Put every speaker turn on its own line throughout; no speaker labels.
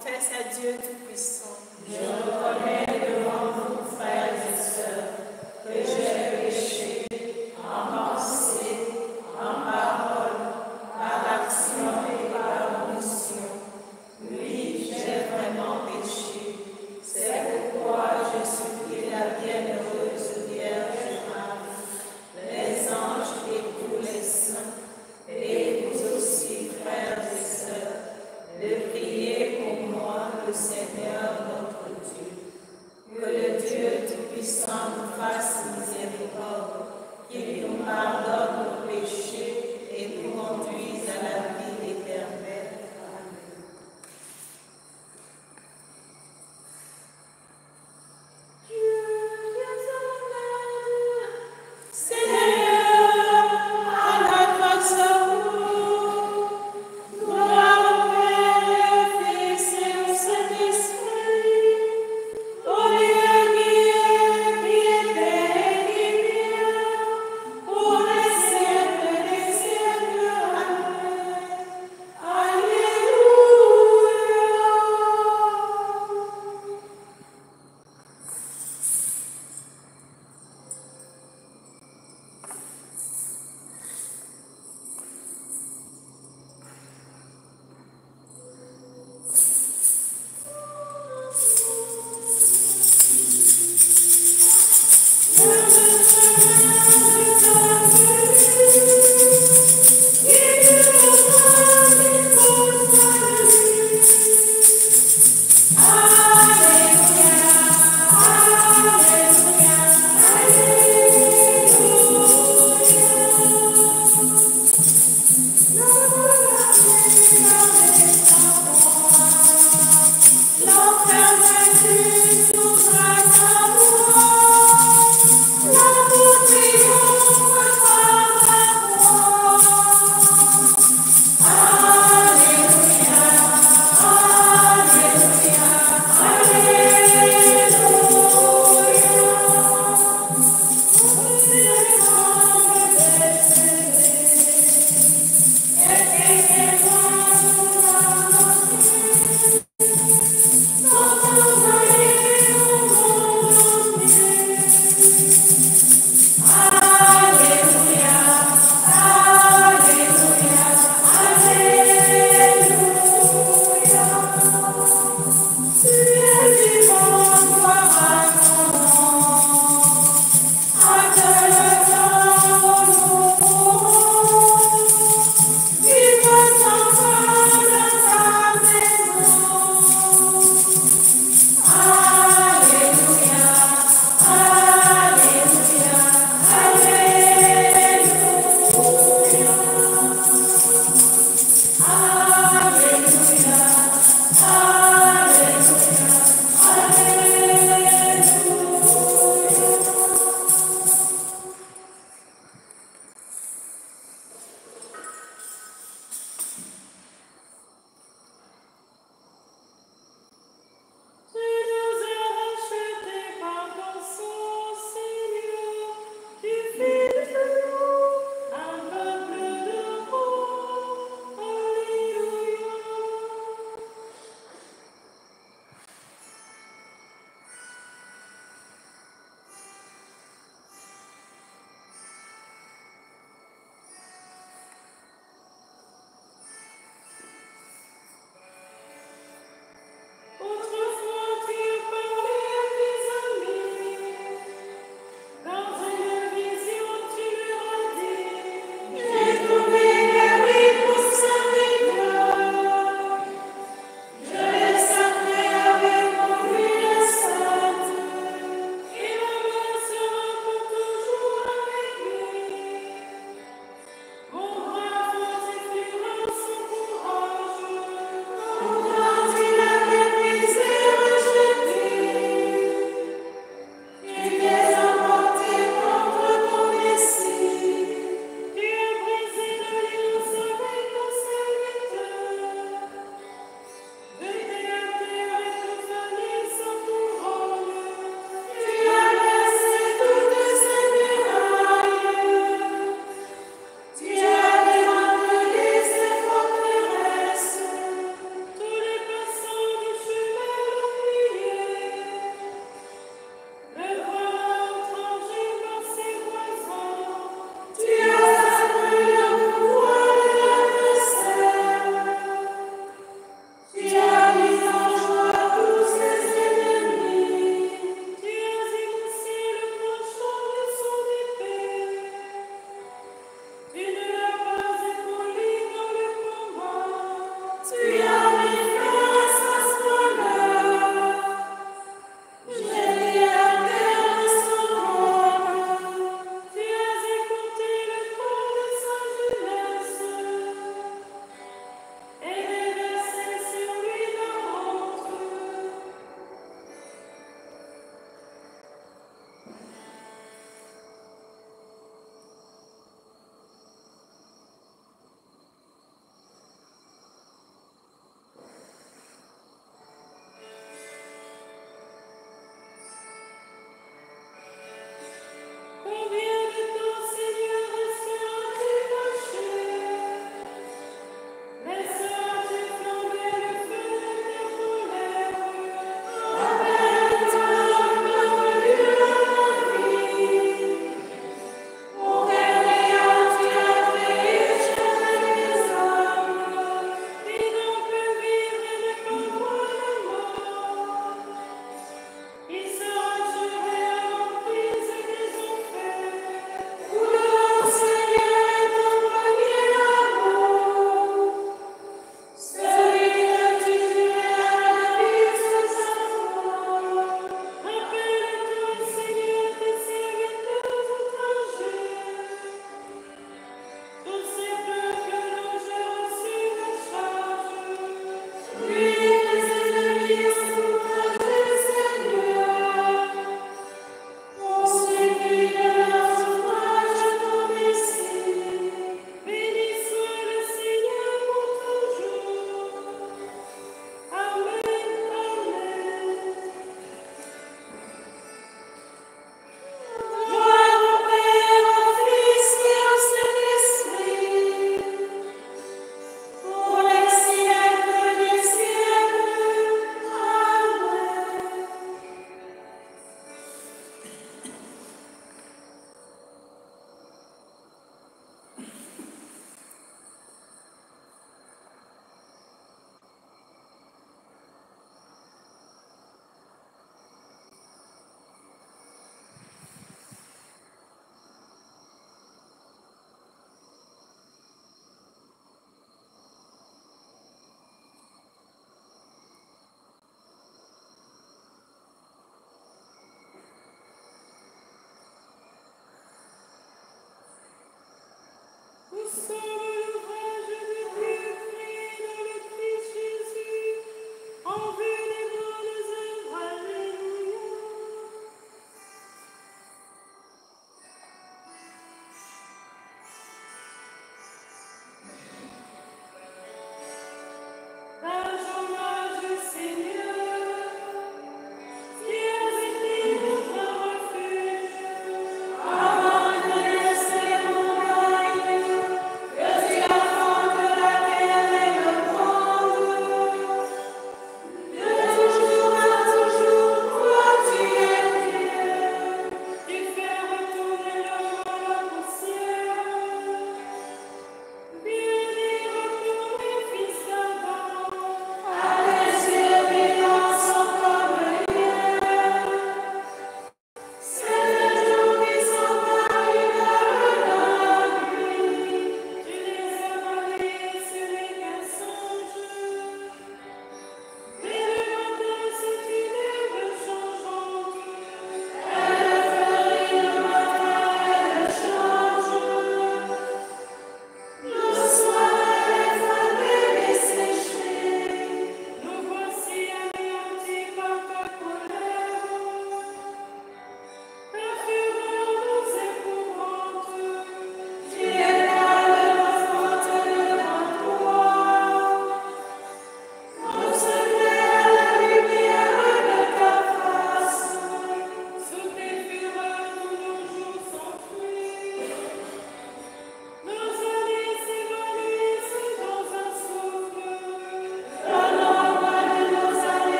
confesse à Dieu Tout-Puissant.
Je reconnais devant vous, frères et sœurs, que j'ai péché en pensée, en parole, par action et par omission. Oui, j'ai vraiment péché. C'est pourquoi je supplie la bienheureuse Vierge Marie, les anges et tous les saints, et vous aussi, frères et sœurs, de prier pour moi, le Seigneur notre Dieu. Que le Dieu Tout-Puissant nous fasse miséricorde, qu'il nous pardonne nos péchés et nous conduise à la vie éternelle. Amen.
L'amour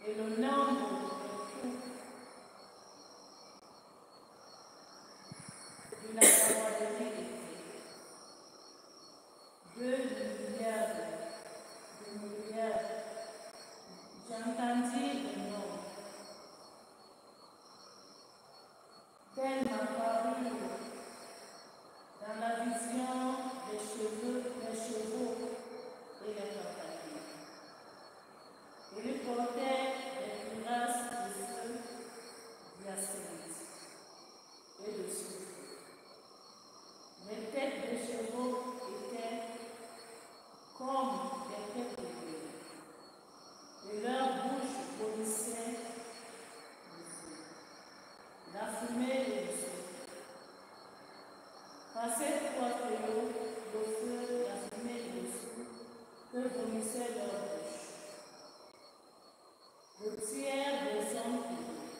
et le nombre de couples de la camaraderie était 2 milliards de milliards. J'entendis le nom. Tel m'a paru dans la vision des chevaux et les campagnes. Il portait des cuirasses de feu d'hyacinthe et de soufre. Les têtes des chevaux étaient comme des têtes de bœuf, et leurs bouches vomissaient le feu, la fumée et le soufre. Par ces 3 fléaux, le feu, la fumée et le soufre, que vomissaient leurs bouches, le tiers des hommes purs,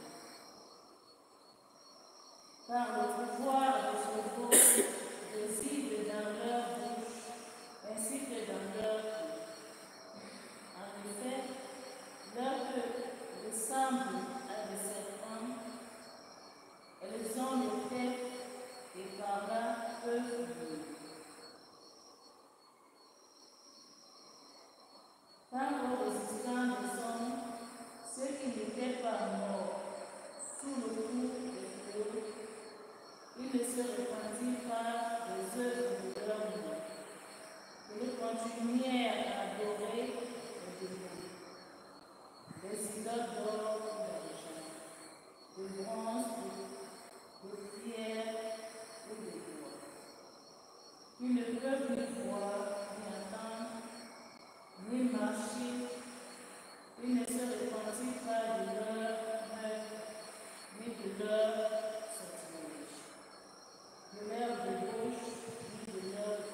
par le pouvoir des chevaux, réside dans leur bouche, ainsi que dans leur queue. En effet, leur queue ressemble à des serpents, et les ont les têtes, et par là peuvent vivre. Quant aux résistants des hommes, ceux qui n'étaient pas morts sous le coup des fléaux, ils ne se repentirent pas des œuvres de leurs mains. Ils continuèrent à adorer les démons, les idoles d'or ou d'argent, de bronze, de pierre ou de bois. Ils ne peuvent ni voir, ni entendre, ni marcher. Ils ne se repentirent pas de leur œuvre, ni de leur sortilège, de leur débauche, ni de leur vie.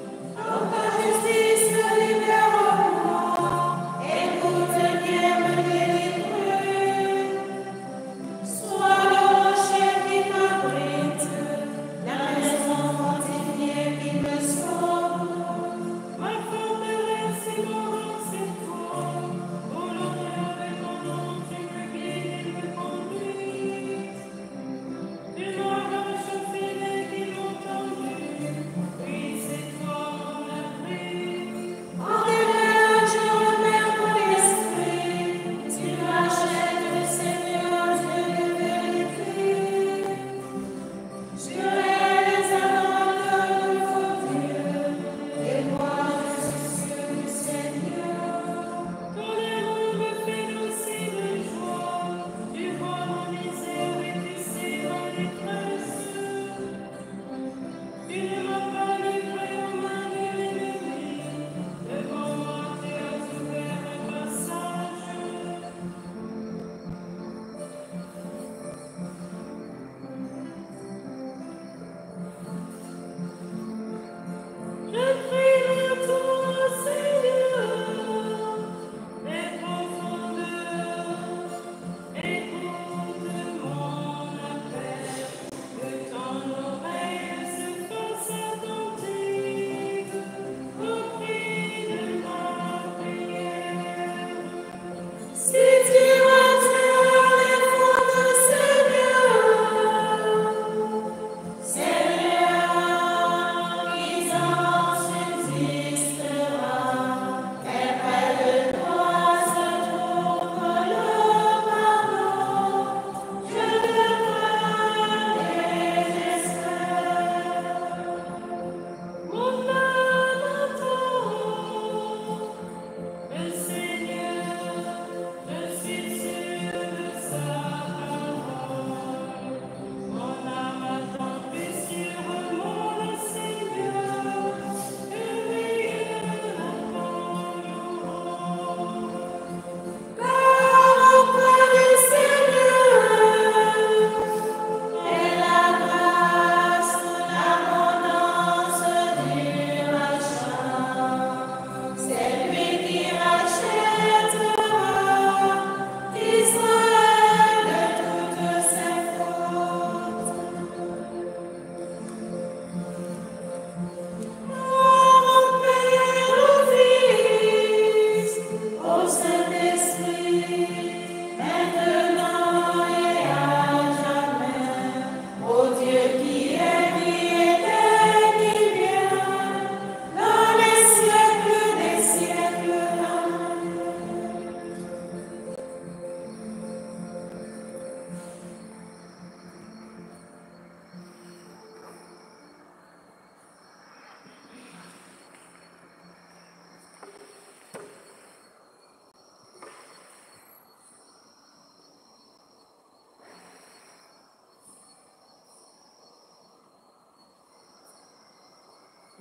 Justice, libère-moi, écoute, Dieu me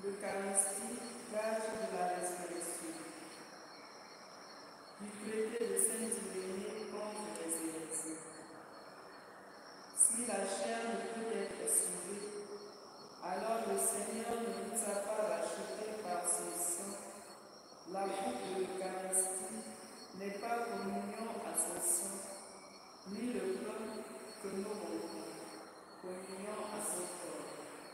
L'Eucharistie, gage de la résurrection. Du traité de Saint-Irénée contre les hérésies. Si la chair ne peut être sauvée, alors le Seigneur ne nous a pas rachetés par son sang. La coupe de l'Eucharistie n'est pas communion à son sang, ni le pain que nous rompons, communion à son corps.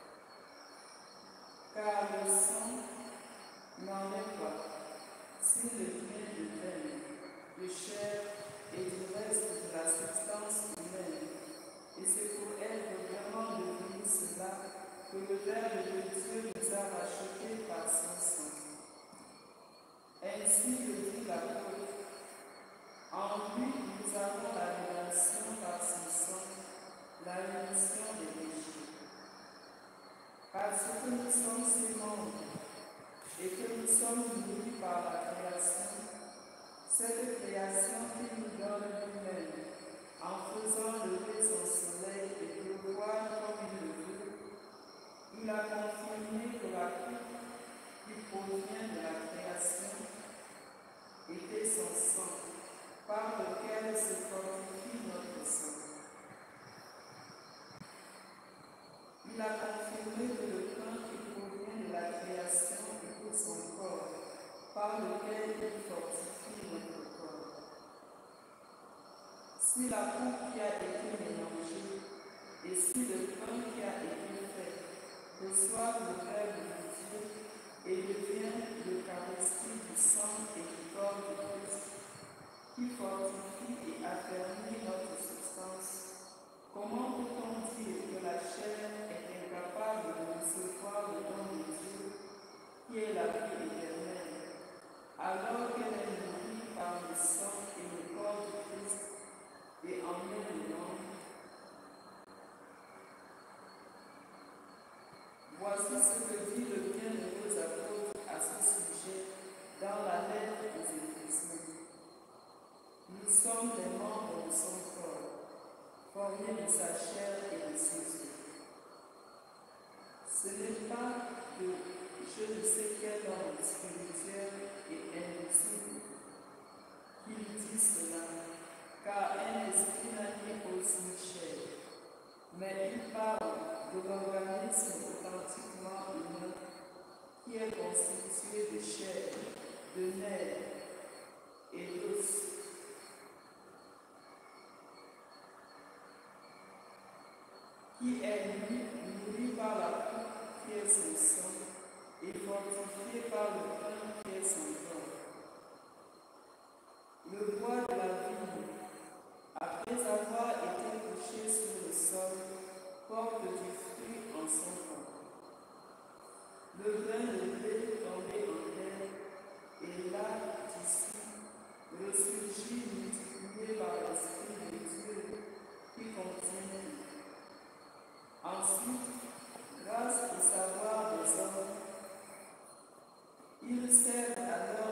Car le sang n'en est pas, s'il devient de veine, de chair et du reste de la substance humaine. Et c'est pour être vraiment devenu cela que le Verbe de Dieu nous a rachetés par son sang. Ainsi le dit l'apôtre, en lui nous avons la rédemption par son sang, la rémission des péchés. Parce que nous sommes ses membres et que nous sommes nourris par la création, cette création qui nous donne lui-même, en faisant lever son soleil et pleuvoir comme il le veut, il a confirmé que la coupe qui provient de la création était son sang, par lequel se fortifie notre sang. Il a confirmé que le pain qui provient de la création était son corps, par lequel il fortifie notre corps. Si la coupe qui a été mélangée et si le pain qui a été fait reçoivent le Verbe de Dieu et deviennent l'Eucharistie du sang et du corps de Christ, qui fortifie et affermit notre substance, comment peut-on dire que la chair est incapable de recevoir le don de Dieu, qui est la vie éternelle, alors qu'elle est nourrie par le sang et le corps de Christ et en est le nom? Voici ce que dit le bienheureux apôtre à ce sujet dans la lettre aux Éphésiens. Nous sommes les membres de son corps, formés de sa chair et de ses os. Ce n'est pas de je ne sais quel homme spirituel et invisible qu'il dit cela, car un esprit n'a ni os ni chair, mais il parle de l'organisme authentiquement humain qui est constitué de chair, de nerfs et d'os. Qui est lui, nourri par la coupe qui est son sang et fortifié par le pain qui est son corps. Le bois de la vigne, après avoir été couché sur le sol, porte du fruit en son temps. Le grain de blé tombé en terre est là, d'ici, ressurgit multiplié par l'Esprit de Dieu qui contient tout. Ensuite, grâce au savoir des hommes, ils servent alors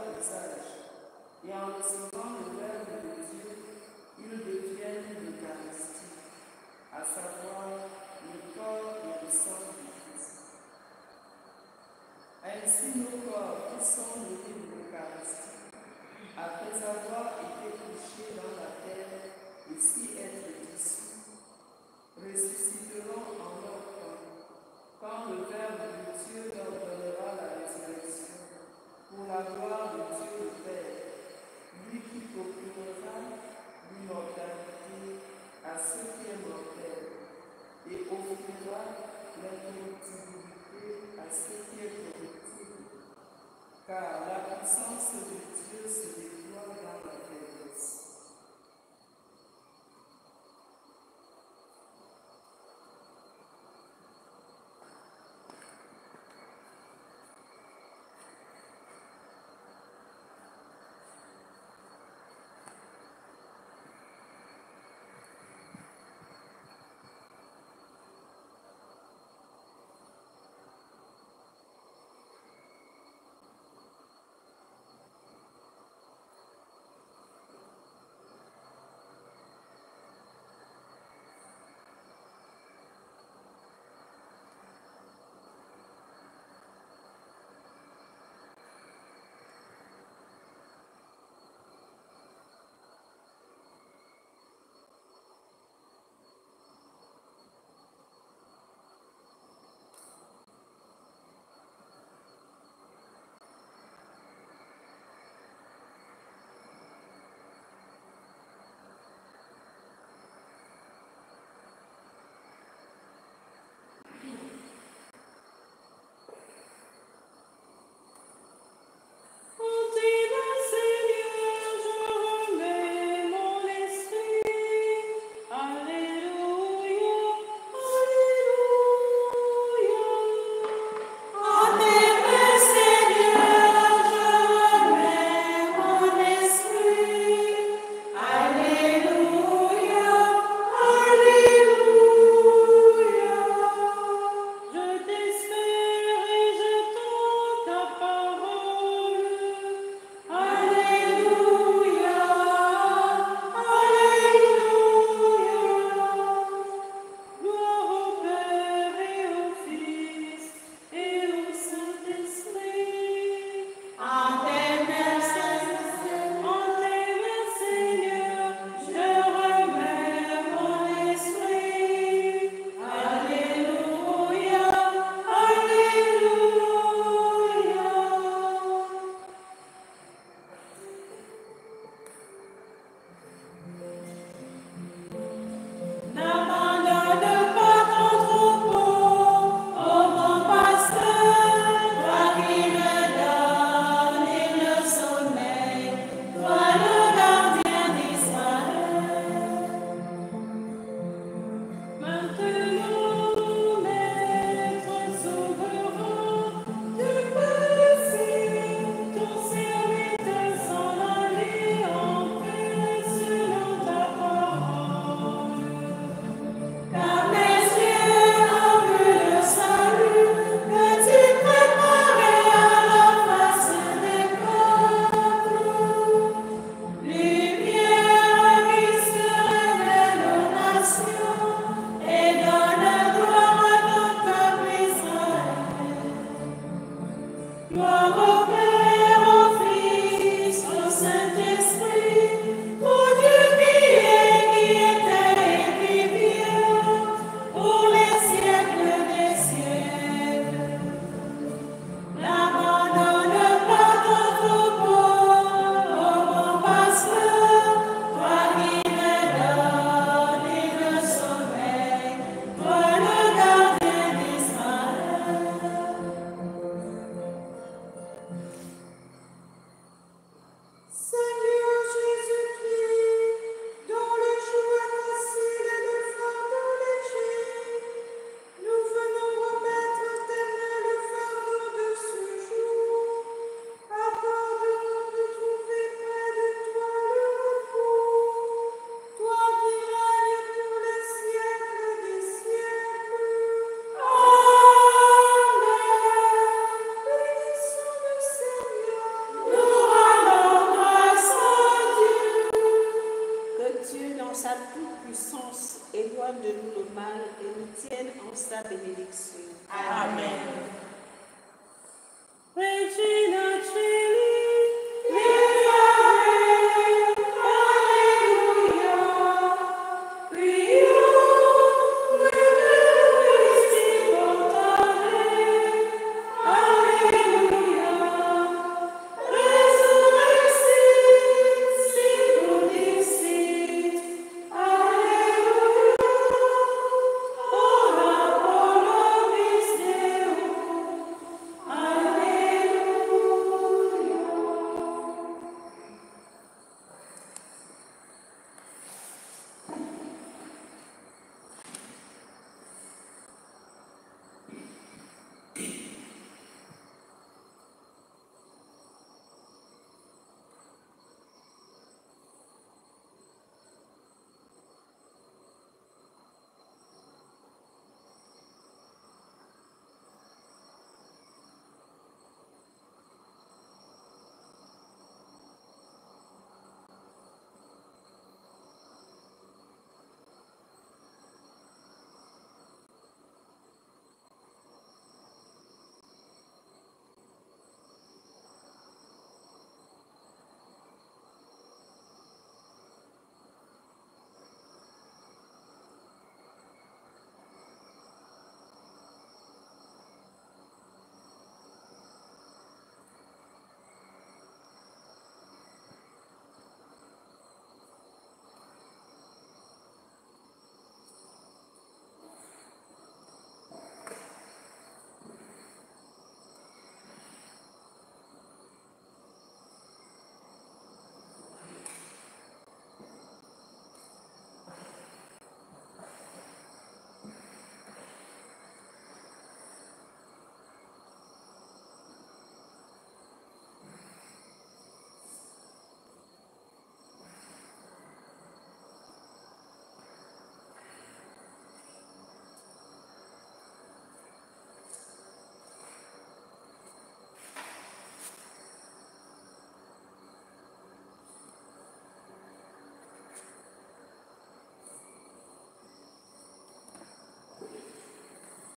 sa toute-puissance éloigne de nous le mal et nous tienne en sa bénédiction.
Amen.
Regina Coeli,